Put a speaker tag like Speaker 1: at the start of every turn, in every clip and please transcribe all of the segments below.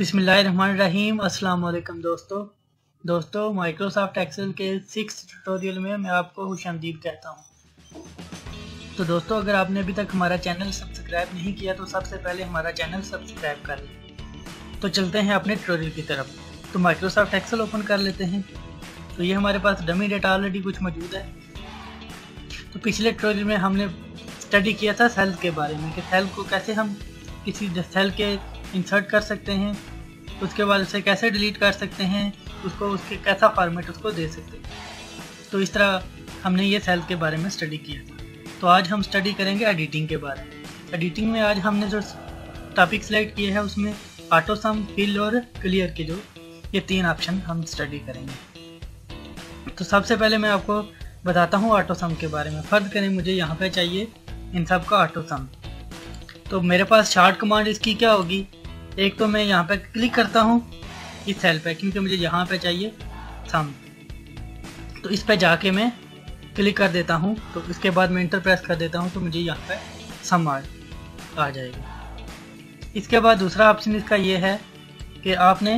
Speaker 1: बिस्मिल्लाहिर्रहमानिर्रहीम। अस्सलाम वालेकुम दोस्तों माइक्रोसॉफ्ट एक्सेल के 6 ट्यूटोरियल में मैं आपको खुशामदीद कहता हूँ। तो दोस्तों, अगर आपने अभी तक हमारा चैनल सब्सक्राइब नहीं किया तो सबसे पहले हमारा चैनल सब्सक्राइब कर लें। तो चलते हैं अपने ट्यूटोरियल की तरफ। तो माइक्रोसॉफ्ट एक्सेल ओपन कर लेते हैं। तो ये हमारे पास डमी डेटा ऑलरेडी कुछ मौजूद है। तो पिछले ट्यूटोरियल में हमने स्टडी किया था सेल के बारे में कि सेल को कैसे हम किसी सेल के इंसर्ट कर सकते हैं, उसके बाद उसे कैसे डिलीट कर सकते हैं, उसको उसके कैसा फॉर्मेट उसको दे सकते हैं। तो इस तरह हमने ये सेल के बारे में स्टडी किया था। तो आज हम स्टडी करेंगे एडिटिंग के बारे में। एडिटिंग में आज हमने जो टॉपिक सेलेक्ट किए हैं उसमें ऑटो सम, फिल और क्लियर के जो ये 3 ऑप्शन हम स्टडी करेंगे। तो सबसे पहले मैं आपको बताता हूँ ऑटो सम के बारे में। फर्ज करें मुझे यहाँ पे चाहिए इन सब का ऑटो सम। तो मेरे पास शॉर्ट कमांड इसकी क्या होगी, एक तो मैं यहाँ पे क्लिक करता हूँ इस सेल पे क्योंकि मुझे यहाँ पे चाहिए सम। तो इस पे जाके मैं क्लिक कर देता हूँ। तो इसके बाद मैं इंटर प्रेस कर देता हूँ तो मुझे यहाँ पे सम आ जाएगा। इसके बाद दूसरा ऑप्शन इसका ये है कि आपने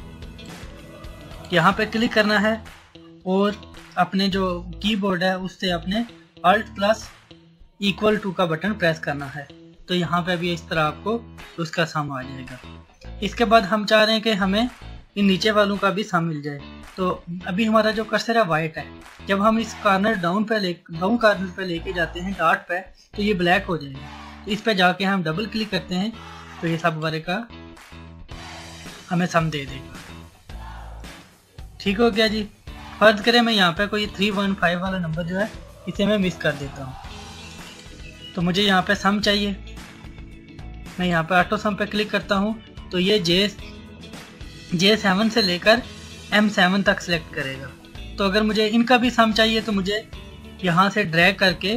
Speaker 1: यहाँ पे क्लिक करना है और अपने जो कीबोर्ड है उससे अपने Alt+= का बटन प्रेस करना है। तो यहाँ पे भी इस तरह आपको उसका सम आ जाएगा। इसके बाद हम चाह रहे हैं कि हमें इन नीचे वालों का भी सम मिल जाए। तो अभी हमारा जो कर्सर है वाइट है, जब हम इस कॉर्नर डाउन कॉर्नर पे लेके जाते हैं डॉट पे तो ये ब्लैक हो जाएगा। तो इस पे जाके हम डबल क्लिक करते हैं तो ये सब वाले का हमें सम दे देगा। ठीक हो गया जी। फर्ज करें मैं यहाँ पे कोई 315 वाला नंबर जो है इसे मैं मिस कर देता हूँ। तो मुझे यहाँ पे सम चाहिए, मैं यहाँ पे ऑटो सम पे क्लिक करता हूँ तो ये J7 से लेकर M7 तक सिलेक्ट करेगा। तो अगर मुझे इनका भी सम चाहिए तो मुझे यहाँ से ड्रैग करके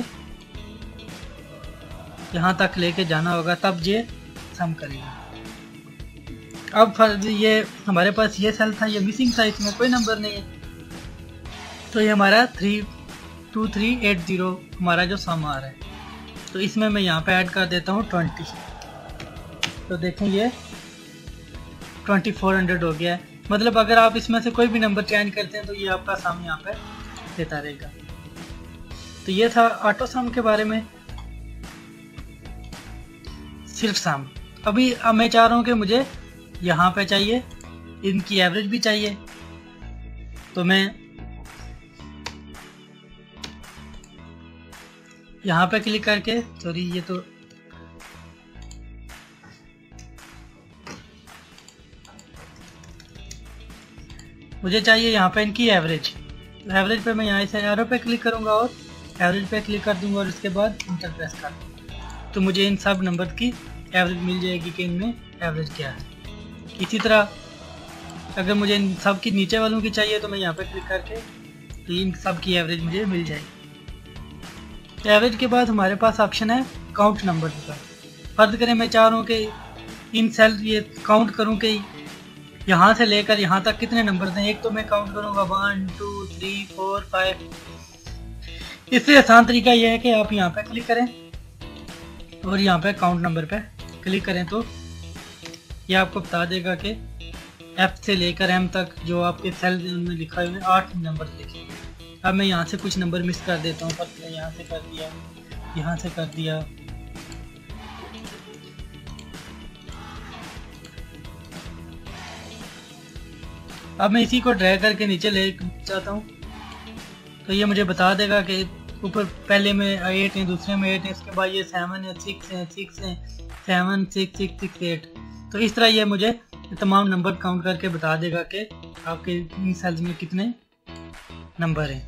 Speaker 1: यहाँ तक लेके जाना होगा, तब ये सम करेगा। अब फर्ज ये हमारे पास ये सेल था, ये मिसिंग था, इसमें कोई नंबर नहीं है। तो ये हमारा 32380 हमारा जो सम आ रहा है। तो इसमें मैं यहाँ पे ऐड कर देता हूँ 20। तो देखें ये 2400 हो गया है। मतलब अगर आप इसमें से कोई भी नंबर चेंज करते हैं तो ये आपका सम यहाँ पे देता रहेगा। तो ये था ऑटो सम के बारे में, सिर्फ सम। अभी अब मैं चाह रहा हूँ कि मुझे यहाँ पे चाहिए इनकी एवरेज भी चाहिए। तो मैं यहाँ पे क्लिक करके, सॉरी ये तो मुझे चाहिए यहाँ पे इनकी एवरेज। एवरेज पे मैं यहाँ से एरो पे क्लिक करूँगा और एवरेज पे क्लिक कर दूंगा और उसके बाद इंटर प्रेस कर दूँगा। तो मुझे इन सब नंबर की एवरेज मिल जाएगी कि इनमें एवरेज क्या है। इसी तरह अगर मुझे इन सब की नीचे वालों की चाहिए तो मैं यहाँ पे क्लिक करके तो इन सब की एवरेज मुझे मिल जाएगी। एवरेज के बाद हमारे पास ऑप्शन है काउंट नंबर का। फर्ज करें मैं चाह रहा हूँ कि इन सेल ये काउंट करूँ कि यहाँ से लेकर यहाँ तक कितने नंबर हैं। एक तो मैं काउंट करूँगा 1 2 3 4 5। इससे आसान तरीका यह है कि आप यहाँ पे क्लिक करें और यहाँ पे काउंट नंबर पे क्लिक करें तो ये आपको बता देगा कि F से लेकर M तक जो आपके सेल में लिखा हुआ है 8 नंबर लिखे। अब मैं यहाँ से कुछ नंबर मिस कर देता हूँ। पर यहाँ से कर दिया, यहाँ से कर दिया। अब मैं इसी को ड्रैग करके नीचे ले जाता हूँ तो ये मुझे बता देगा कि ऊपर पहले में 8 है, दूसरे में 8 है, इसके बाद ये 7 है, 6 है, 6 है, 7 6 6 6 8। तो इस तरह ये मुझे तमाम नंबर काउंट करके बता देगा कि आपके इन सेल्स में कितने नंबर हैं।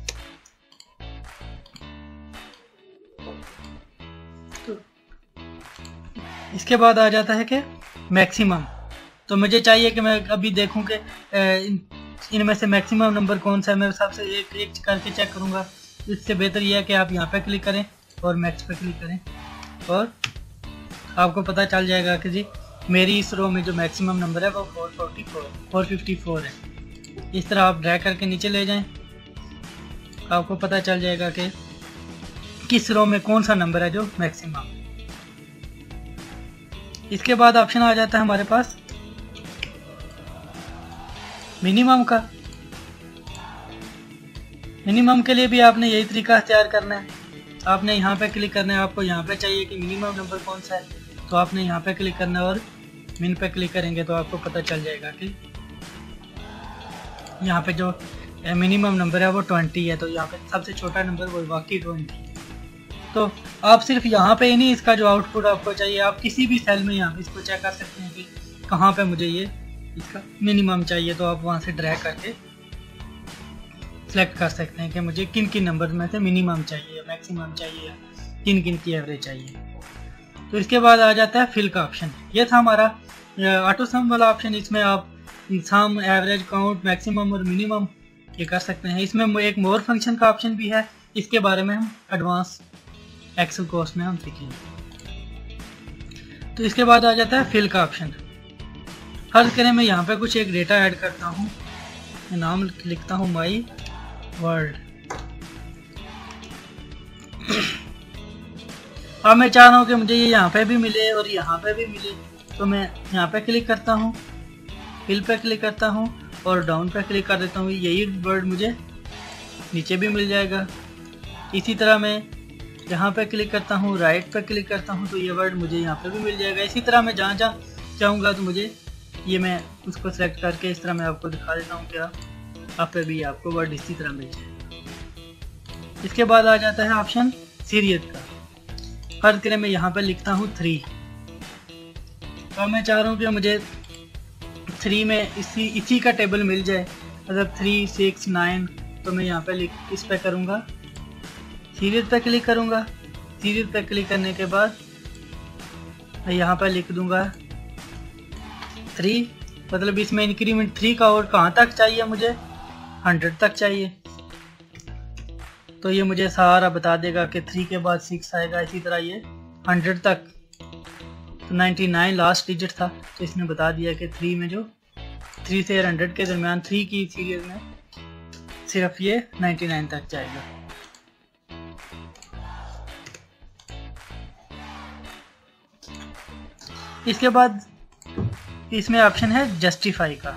Speaker 1: तो इसके बाद आ जाता है कि मैक्सिमम। तो मुझे चाहिए कि मैं अभी देखूं कि इनमें से मैक्सिमम नंबर कौन सा है। मैं सबसे एक करके चेक करूंगा। इससे बेहतर यह है कि आप यहाँ पे क्लिक करें और मैक्स पे क्लिक करें और आपको पता चल जाएगा कि जी मेरी इस रो में जो मैक्सिमम नंबर है वो 454 है। इस तरह आप ड्रैग करके नीचे ले जाएं, आपको पता चल जाएगा कि किस रो में कौन सा नंबर है जो मैक्सिमम। इसके बाद ऑप्शन आ जाता है हमारे पास मिनिमम का। मिनिमम के लिए भी आपने यही तरीका इख्तियार करना है। आपने यहाँ पे क्लिक करना है, आपको यहाँ पे चाहिए कि मिनिमम नंबर कौन सा है, तो आपने यहाँ पे क्लिक करना है और मिन पे क्लिक करेंगे तो आपको पता चल जाएगा कि यहाँ पे जो मिनिमम नंबर है वो 20 है, तो यहाँ पे सबसे छोटा नंबर वो वाकई 20। तो आप सिर्फ यहाँ पे ही नहीं, इसका जो आउटपुट आपको चाहिए आप किसी भी सेल में यहाँ पे इसको चेक कर सकते हैं कि कहाँ पे मुझे ये इसका मिनिमम चाहिए, तो आप वहाँ से ड्रैग करके सेलेक्ट कर सकते हैं कि मुझे किन किन नंबर में से मिनिमम चाहिए, मैक्सिमम चाहिए, किन किन की एवरेज चाहिए। तो इसके बाद आ जाता है फिल का ऑप्शन। ये था हमारा ऑटो सम वाला ऑप्शन। इसमें आप सम, एवरेज, काउंट, मैक्सिमम और मिनिमम ये कर सकते हैं। इसमें एक मोर फंक्शन का ऑप्शन भी है, इसके बारे में हम एडवांस एक्सेल कोर्स में हम सीखेंगे। तो इसके बाद आ जाता है फिल का ऑप्शन। हर करें मैं यहाँ पे कुछ एक डेटा ऐड करता हूँ, नाम लिखता हूँ माई वर्ल्ड। अब मैं चाह रहा हूँ कि मुझे ये यहाँ पे भी मिले और यहाँ पे भी मिले, तो मैं यहाँ पे क्लिक करता हूँ, फिल पे क्लिक करता हूँ और डाउन पे क्लिक कर देता हूँ। यही वर्ड मुझे नीचे भी मिल जाएगा। इसी तरह मैं यहाँ पे क्लिक करता हूँ, राइट पे क्लिक करता हूँ तो ये वर्ड मुझे यहाँ पे भी मिल जाएगा। इसी तरह मैं जहाँ जहाँ चाहूँगा तो मुझे ये मैं उसको सेलेक्ट करके इस तरह मैं आपको दिखा देता हूँ क्या आप पे भी आपको वर्ड इसी तरह मिल जाएगा। इसके बाद आ जाता है ऑप्शन सीरियल का। हर करें मैं यहाँ पे लिखता हूँ 3। तो मैं चाह रहा हूँ कि मुझे 3 में इसी का टेबल मिल जाए। अगर 3, 6, 9 तो मैं यहाँ पे इस पे करूँगा, सीरीज पे क्लिक करूँगा। सीरीज पे क्लिक करने के बाद मैं यहाँ पे लिख दूँगा 3, मतलब इसमें इंक्रीमेंट 3 का और कहाँ तक चाहिए मुझे, 100 तक चाहिए। तो ये मुझे सारा बता देगा कि 3 के बाद 6 आएगा, इसी तरह ये 100 तक। तो 99 लास्ट डिजिट था, तो इसने बता दिया कि 3 में जो 3 से 100 के दरमियान 3 की सीरीज में सिर्फ ये 99 तक जाएगा। इसके बाद इसमें ऑप्शन है जस्टिफाई का।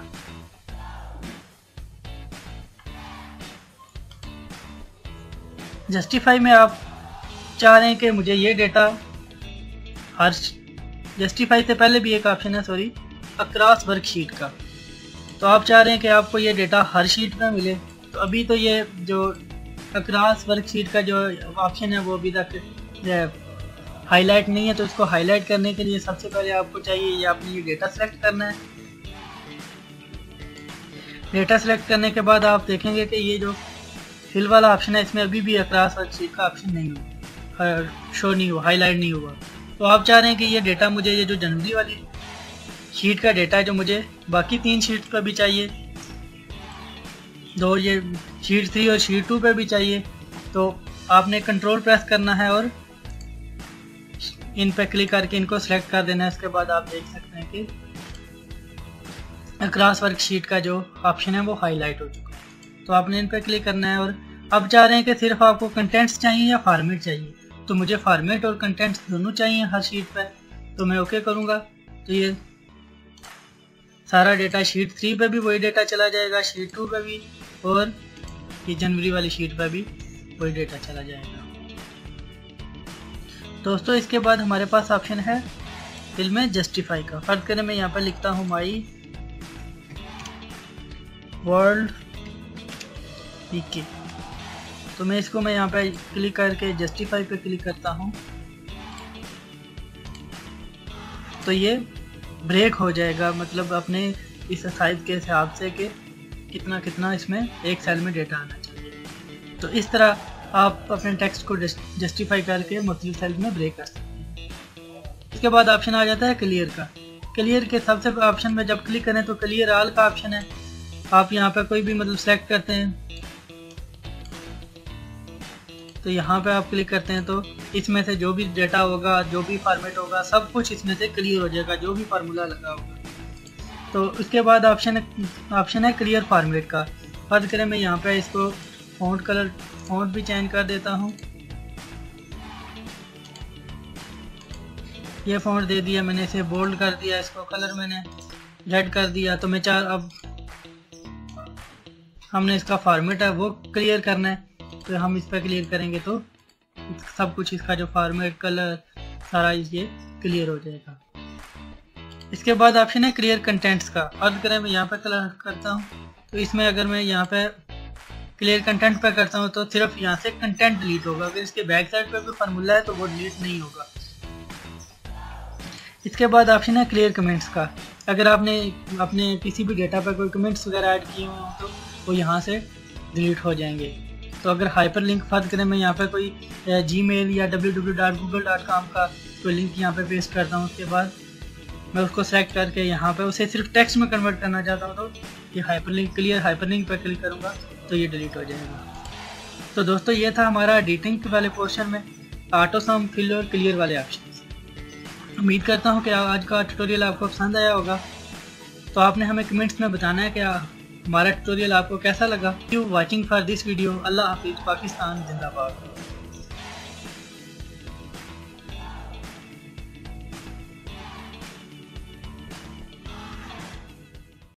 Speaker 1: जस्टिफाई में आप चाह रहे हैं कि मुझे ये डेटा हर, जस्टिफाई से पहले भी एक ऑप्शन है सॉरी, अक्रॉस वर्कशीट का। तो आप चाह रहे हैं कि आपको ये डेटा हर शीट में मिले। तो अभी तो ये जो अक्रॉस वर्कशीट का जो ऑप्शन है वो अभी तक हाईलाइट नहीं है, तो इसको हाईलाइट करने के लिए सबसे पहले आपको चाहिए ये आपने ये डेटा सेलेक्ट करना है। डेटा सेलेक्ट करने के बाद आप देखेंगे कि ये जो फिल वाला ऑप्शन है इसमें अभी भी अक्रॉस वर्कशीट का ऑप्शन नहीं हुआ, शो नहीं हुआ, हाईलाइट नहीं हुआ। तो आप चाह रहे हैं कि ये डेटा मुझे ये जो जनवरी वाली शीट का डेटा है जो मुझे बाकी 3 शीट पर भी चाहिए, 2 ये शीट 3 और शीट 2 पे भी चाहिए। तो आपने कंट्रोल प्रेस करना है और इन पे क्लिक करके इनको सेलेक्ट कर देना है। इसके बाद आप देख सकते हैं कि अक्रॉस वर्कशीट का जो ऑप्शन है वो हाईलाइट हो चुका है। तो आपने इन पे क्लिक करना है और अब चाह रहे हैं कि सिर्फ आपको कंटेंट्स चाहिए या फॉर्मेट चाहिए। तो मुझे फॉर्मेट और कंटेंट्स दोनों चाहिए हर शीट पे, तो मैं ओके करूँगा। तो ये सारा डेटा शीट 3 पे भी वही डेटा चला जाएगा, शीट 2 पे भी, और ये जनवरी वाली शीट पे भी वही डेटा चला जाएगा। दोस्तों इसके बाद हमारे पास ऑप्शन है फिल में जस्टिफाई का। फर्ज करें मैं यहाँ पर लिखता हूँ माई वर्ल्ड पीके। तो मैं इसको यहाँ पे क्लिक करके जस्टिफाई पे क्लिक करता हूँ तो ये ब्रेक हो जाएगा, मतलब अपने इस साइज के हिसाब से कि कितना कितना इसमें एक सेल में डेटा आना चाहिए। तो इस तरह आप अपने टेक्स्ट को जस्टिफाई करके मुख्तलिफ सेल में ब्रेक कर सकते हैं। इसके बाद ऑप्शन आ जाता है क्लियर का। क्लियर के सबसे ऑप्शन में जब क्लिक करें तो क्लियर ऑल का ऑप्शन है। आप यहाँ पे कोई भी मतलब सेलेक्ट करते हैं तो यहाँ पे आप क्लिक करते हैं तो इसमें से जो भी डेटा होगा, जो भी फॉर्मेट होगा, सब कुछ इसमें से क्लियर हो जाएगा, जो भी फार्मूला लगा होगा। तो उसके बाद ऑप्शन है क्लियर फॉर्मेट का। फर्ज करें मैं यहाँ पे इसको फ़ॉन्ट कलर फ़ॉन्ट भी चेंज कर देता हूँ। ये फ़ॉन्ट दे दिया मैंने, इसे बोल्ड कर दिया, इसको कलर मैंने रेड कर दिया। तो मैं अब हमने इसका फॉर्मेट है वो क्लियर करना है, तो हम इस पर क्लियर करेंगे तो सब कुछ इसका जो फॉर्मेट कलर सारा ये क्लियर हो जाएगा। इसके बाद ऑप्शन है क्लियर कंटेंट्स का। अर्ज करें मैं यहाँ पे कलर करता हूँ, तो इसमें अगर मैं यहाँ पे क्लियर कंटेंट पे करता हूँ तो सिर्फ यहाँ से कंटेंट डिलीट होगा। अगर इसके बैक साइड पे कोई फार्मूला है तो वो डिलीट नहीं होगा। इसके बाद ऑप्शन है क्लियर कमेंट्स का। अगर आपने अपने किसी भी डेटा पर कोई कमेंट्स वगैरह ऐड किए हों तो वो यहाँ से डिलीट हो जाएंगे। तो अगर हाइपर लिंक फर्ज करें मैं यहाँ पे कोई जीमेल या www.google.com का कोई लिंक यहाँ पे पेस्ट करता हूँ, उसके बाद मैं उसको सेलेक्ट करके यहाँ पे उसे सिर्फ टेक्स्ट में कन्वर्ट करना चाहता हूँ, तो ये हाइपरलिंक क्लियर हाइपरलिंक पर क्लिक करूँगा तो ये डिलीट हो जाएगा। तो दोस्तों ये था हमारा एडिटिंग वाले पोर्शन में ऑटो सम, फिल और क्लियर वाले ऑप्शन। उम्मीद करता हूँ कि आज का ट्यूटोरियल आपको पसंद आया होगा। तो आपने हमें कमेंट्स में बताना है कि हमारा ट्यूटोरियल आपको कैसा लगा। Thank you watching for this video. अल्लाह हाफिज़। पाकिस्तान जिंदाबाद।